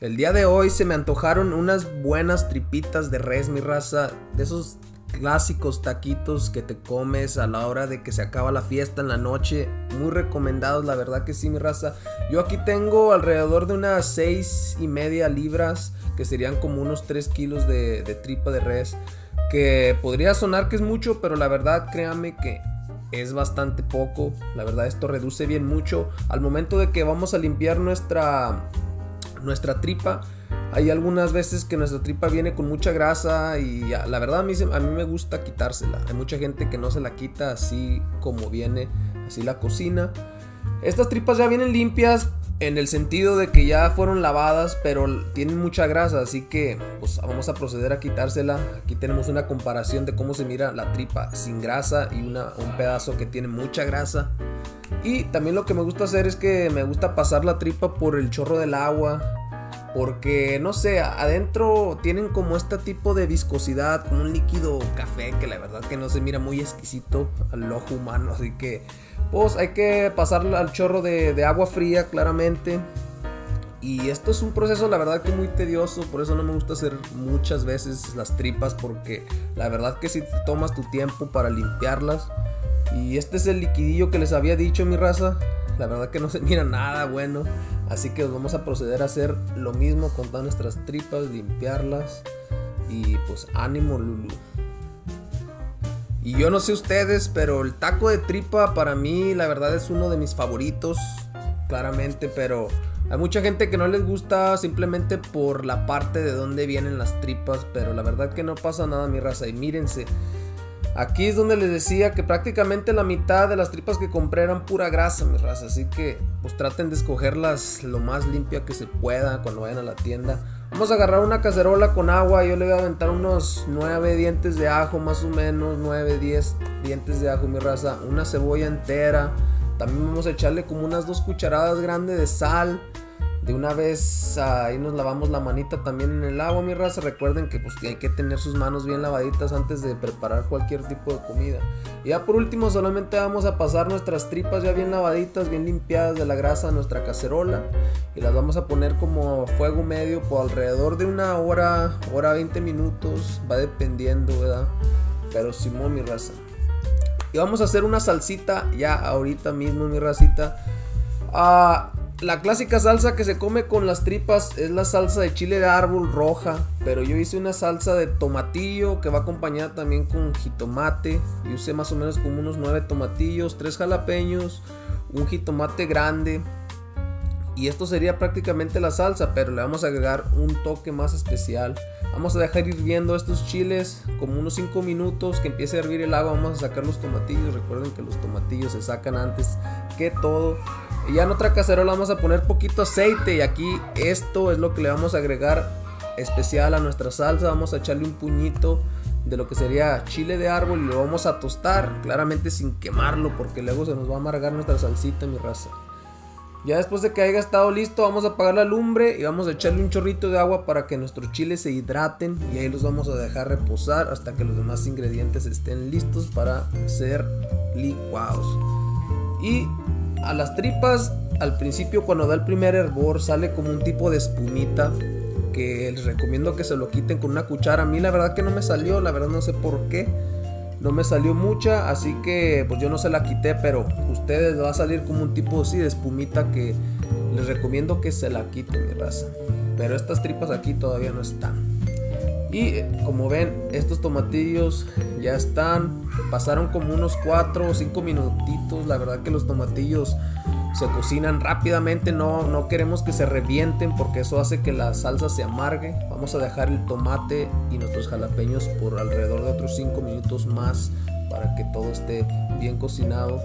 El día de hoy se me antojaron unas buenas tripitas de res, mi raza. De esos clásicos taquitos que te comes a la hora de que se acaba la fiesta en la noche. Muy recomendados, la verdad que sí, mi raza. Yo aquí tengo alrededor de unas 6.5 libras, que serían como unos 3 kilos de tripa de res. Que podría sonar que es mucho, pero la verdad créanme que es bastante poco. La verdad esto reduce bien mucho. Al momento de que vamos a limpiar nuestra tripa, hay algunas veces que nuestra tripa viene con mucha grasa y la verdad a mí me gusta quitársela. Hay mucha gente que no se la quita así como viene, así la cocina. Estas tripas ya vienen limpias en el sentido de que ya fueron lavadas, pero tienen mucha grasa, así que pues vamos a proceder a quitársela. Aquí tenemos una comparación de cómo se mira la tripa sin grasa y un pedazo que tiene mucha grasa. Y también lo que me gusta hacer es que me gusta pasar la tripa por el chorro del agua, porque no sé, adentro tienen como este tipo de viscosidad, como un líquido café que la verdad que no se mira muy exquisito al ojo humano, así que pues hay que pasarla al chorro de agua fría claramente. Y esto es un proceso la verdad que muy tedioso, por eso no me gusta hacer muchas veces las tripas, porque la verdad que si te tomas tu tiempo para limpiarlas. Y este es el liquidillo que les había dicho, mi raza. La verdad que no se mira nada bueno, así que vamos a proceder a hacer lo mismo con todas nuestras tripas, limpiarlas. Y pues ánimo, Lulu. Y yo no sé ustedes, pero el taco de tripa para mí la verdad es uno de mis favoritos, claramente, pero hay mucha gente que no les gusta simplemente por la parte de donde vienen las tripas, pero la verdad que no pasa nada, mi raza. Y mírense, aquí es donde les decía que prácticamente la mitad de las tripas que compré eran pura grasa, mi raza, así que pues traten de escogerlas lo más limpia que se pueda cuando vayan a la tienda. Vamos a agarrar una cacerola con agua. Yo le voy a aventar unos 9 dientes de ajo, más o menos 9, 10 dientes de ajo, mi raza. Una cebolla entera. También vamos a echarle como unas 2 cucharadas grandes de sal. De una vez ahí nos lavamos la manita también en el agua, mi raza. Recuerden que pues hay que tener sus manos bien lavaditas antes de preparar cualquier tipo de comida. Y ya por último solamente vamos a pasar nuestras tripas ya bien lavaditas, bien limpiadas de la grasa a nuestra cacerola. Y las vamos a poner como a fuego medio por alrededor de una hora, 20 minutos. Va dependiendo, ¿verdad? Pero simón, mi raza. Y vamos a hacer una salsita ya ahorita mismo, mi racita. La clásica salsa que se come con las tripas es la salsa de chile de árbol roja, pero yo hice una salsa de tomatillo que va acompañada también con jitomate. Yo usé más o menos como unos 9 tomatillos, 3 jalapeños, un jitomate grande. Y esto sería prácticamente la salsa, pero le vamos a agregar un toque más especial. Vamos a dejar hirviendo estos chiles como unos 5 minutos, que empiece a hervir el agua. Vamos a sacar los tomatillos. Recuerden que los tomatillos se sacan antes que todo. Y ya en otra cacerola vamos a poner poquito aceite. Y aquí esto es lo que le vamos a agregar especial a nuestra salsa. Vamos a echarle un puñito de lo que sería chile de árbol y lo vamos a tostar, claramente sin quemarlo, porque luego se nos va a amargar nuestra salsita, mi raza. Ya después de que haya estado listo, vamos a apagar la lumbre y vamos a echarle un chorrito de agua para que nuestros chiles se hidraten. Y ahí los vamos a dejar reposar hasta que los demás ingredientes estén listos para ser licuados. Y a las tripas, al principio cuando da el primer hervor, sale como un tipo de espumita, que les recomiendo que se lo quiten con una cuchara. A mí la verdad que no me salió, la verdad no sé por qué. No me salió mucha, así que pues yo no se la quité, pero ustedes va a salir como un tipo así de espumita que les recomiendo que se la quiten, mi raza. Pero estas tripas aquí todavía no están. Y como ven, estos tomatillos ya están. Pasaron como unos 4 o 5 minutitos. La verdad que los tomatillos se cocinan rápidamente, no queremos que se revienten porque eso hace que la salsa se amargue. Vamos a dejar el tomate y nuestros jalapeños por alrededor de otros 5 minutos más para que todo esté bien cocinado.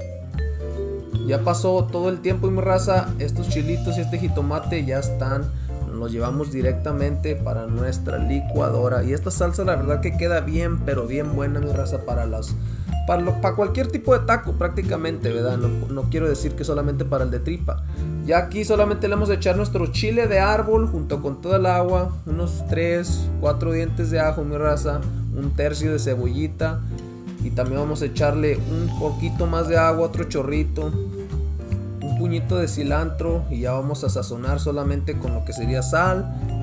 Ya pasó todo el tiempo, mi raza. Estos chilitos y este jitomate ya están. Los llevamos directamente para nuestra licuadora. Y esta salsa la verdad que queda bien, pero bien buena, mi raza, para cualquier tipo de taco prácticamente, ¿verdad? No quiero decir que solamente para el de tripa. Ya aquí solamente le vamos a echar nuestro chile de árbol junto con toda el agua, unos 3, 4 dientes de ajo, mi raza, un tercio de cebollita. Y también vamos a echarle un poquito más de agua, otro chorrito, un puñito de cilantro. Y ya vamos a sazonar solamente con lo que sería sal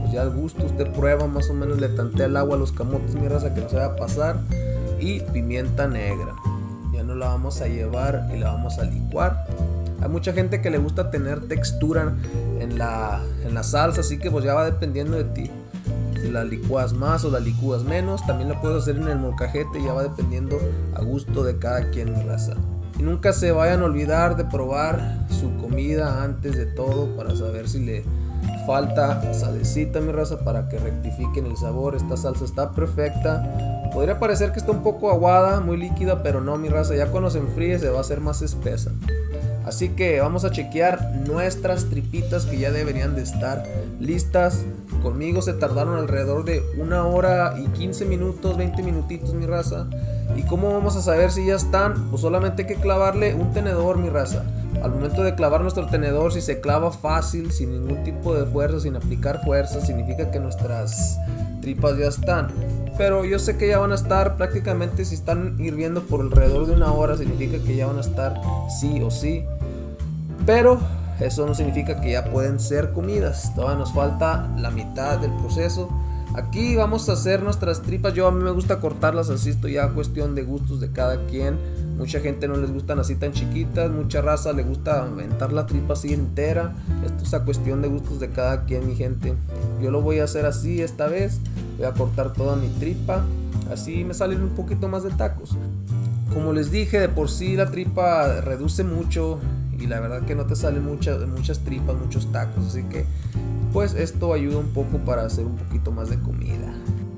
pues ya al gusto, usted prueba, más o menos le tantea el agua a los camotes, mi raza, que no se vaya a pasar. Y pimienta negra. Ya no la vamos a llevar y la vamos a licuar. Hay mucha gente que le gusta tener textura en la salsa, así que pues ya va dependiendo de ti. Si la licuas más o la licúas menos, también la puedes hacer en el molcajete, ya va dependiendo a gusto de cada quien, mi raza. Y nunca se vayan a olvidar de probar su comida antes de todo para saber si le falta salecita, mi raza, para que rectifiquen el sabor. Esta salsa está perfecta. Podría parecer que está un poco aguada, muy líquida, pero no, mi raza, ya cuando se enfríe se va a hacer más espesa. Así que vamos a chequear nuestras tripitas que ya deberían de estar listas. Conmigo se tardaron alrededor de 1 hora y 15 minutos, 20 minutitos, mi raza. ¿Y cómo vamos a saber si ya están? Pues solamente hay que clavarle un tenedor, mi raza. Al momento de clavar nuestro tenedor, si se clava fácil, sin ningún tipo de fuerza, sin aplicar fuerza, significa que nuestras tripas ya están. Pero yo sé que ya van a estar prácticamente, si están hirviendo por alrededor de 1 hora, significa que ya van a estar sí o sí. Pero eso no significa que ya pueden ser comidas. Todavía nos falta la mitad del proceso. Aquí vamos a hacer nuestras tripas. A mí me gusta cortarlas así, esto ya cuestión de gustos de cada quien. Mucha gente no les gustan así tan chiquitas, mucha raza le gusta aventar la tripa así entera. Esto es a cuestión de gustos de cada quien, mi gente. Yo lo voy a hacer así esta vez. Voy a cortar toda mi tripa, así me salen un poquito más de tacos. Como les dije, de por sí la tripa reduce mucho y la verdad que no te salen muchas tripas, muchos tacos. Así que pues esto ayuda un poco para hacer un poquito más de comida.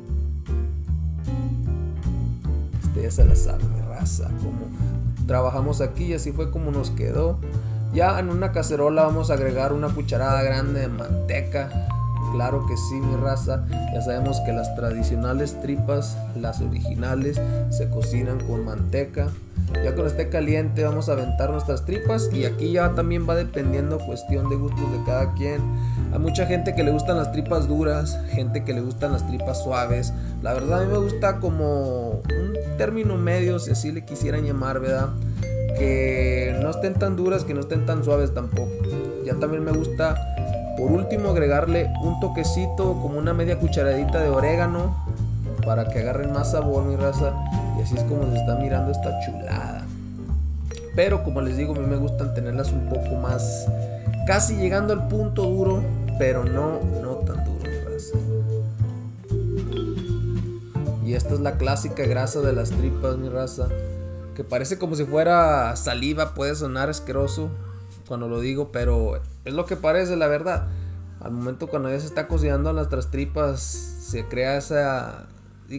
Ya se la sabe, mi raza, como trabajamos aquí y así fue como nos quedó. Ya en una cacerola vamos a agregar una cucharada grande de manteca. Claro que sí, mi raza. Ya sabemos que las tradicionales tripas, las originales, se cocinan con manteca. Ya cuando esté caliente vamos a aventar nuestras tripas. Y aquí ya también va dependiendo, cuestión de gustos de cada quien. Hay mucha gente que le gustan las tripas duras, gente que le gustan las tripas suaves. La verdad a mí me gusta como un término medio, si así le quisieran llamar, ¿verdad? Que no estén tan duras, que no estén tan suaves tampoco. Ya también me gusta, por último, agregarle un toquecito, como una media cucharadita de orégano, para que agarren más sabor, mi raza. Y así es como se está mirando esta chulada. Pero como les digo, a mí me gustan tenerlas un poco más, casi llegando al punto duro, pero no tan duro, mi raza. Y esta es la clásica grasa de las tripas, mi raza, que parece como si fuera saliva. Puede sonar asqueroso cuando lo digo, pero es lo que parece, la verdad. Al momento cuando ya se está cocinando nuestras tripas, se crea esa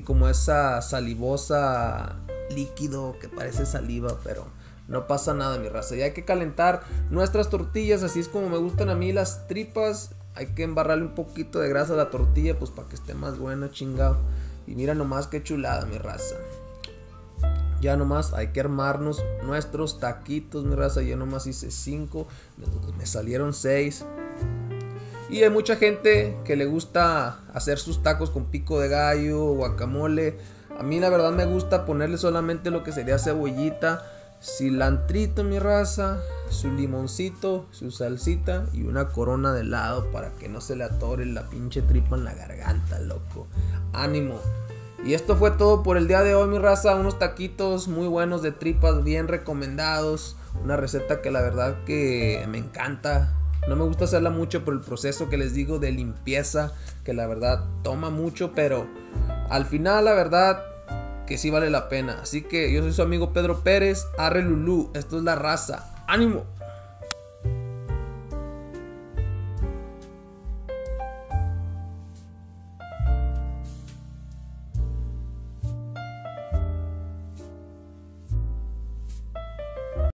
salivosa líquido que parece saliva, pero no pasa nada, mi raza. Ya hay que calentar nuestras tortillas, así es como me gustan a mí las tripas. Hay que embarrarle un poquito de grasa a la tortilla, pues para que esté más buena, chingado. Y mira nomás qué chulada, mi raza. Ya nomás hay que armarnos nuestros taquitos, mi raza. Yo nomás hice 5, me salieron 6. Y hay mucha gente que le gusta hacer sus tacos con pico de gallo, guacamole. A mí la verdad me gusta ponerle solamente lo que sería cebollita, cilantrito, mi raza, su limoncito, su salsita y una corona de helado para que no se le atore la pinche tripa en la garganta, loco. Ánimo. Y esto fue todo por el día de hoy, mi raza. Unos taquitos muy buenos de tripas, bien recomendados. Una receta que la verdad que me encanta. No me gusta hacerla mucho por el proceso que les digo de limpieza, que la verdad toma mucho, pero al final la verdad que sí vale la pena. Así que yo soy su amigo Pedro Pérez. Arre Lulú, esto es la raza. ¡Ánimo!